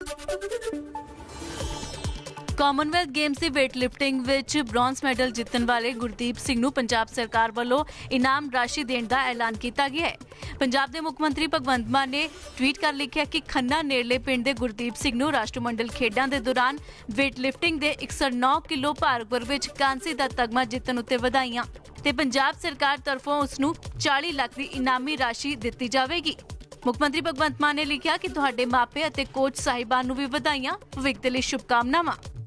Commonwealth games ਦੀ weightlifting ਵਿੱਚ bronze medal ਜਿੱਤਣ ਵਾਲੇ ਗੁਰਦੀਪ ਸਿੰਘ ਨੂੰ ਪੰਜਾਬ ਸਰਕਾਰ ਵੱਲੋਂ ਇਨਾਮ ਰਾਸ਼ੀ ਦੇਣ ਦਾ ਐਲਾਨ ਕੀਤਾ ਗਿਆ ਹੈ। ਪੰਜਾਬ ਦੇ ਮੁੱਖ ਮੰਤਰੀ ਭਗਵੰਤ ਮਾਨ ਨੇ ਟਵੀਟ ਕਰ ਲਿਖਿਆ ਕਿ ਖੰਨਾ ਨੇੜਲੇ ਪਿੰਡ ਦੇ ਗੁਰਦੀਪ ਸਿੰਘ ਨੂੰ ਰਾਸ਼ਟਰਮੰਡਲ ਖੇਡਾਂ ਦੇ ਦੌਰਾਨ ਵੇਟ ਲਿਫਟਿੰਗ ਦੇ 109 ਕਿਲੋ ਭਾਰ ਵਰਗ ਵਿੱਚ ਕਾਂਸੀ ਦਾ ਤਗਮਾ ਜਿੱਤਣ ਉੱਤੇ ਵਧਾਈਆਂ ਤੇ ਪੰਜਾਬ ਸਰਕਾਰ ਤਰਫੋਂ ਉਸ ਨੂੰ 40 ਲੱਖ ਦੀ ਇਨਾਮੀ ਰਾਸ਼ੀ ਦਿੱਤੀ ਜਾਵੇਗੀ। ਮੁੱਖ ਮੰਤਰੀ ਭਗਵੰਤ ਮਾਨ ਨੇ ਲਿਖਿਆ ਕਿ ਤੁਹਾਡੇ ਮਾਪੇ ਅਤੇ ਕੋਚ ਸਾਹਿਬਾਨ ਨੂੰ ਵੀ ਵਧਾਈਆਂ, ਭਵਿੱਖ ਦੇ ਲਈ ਸ਼ੁਭਕਾਮਨਾਵਾਂ।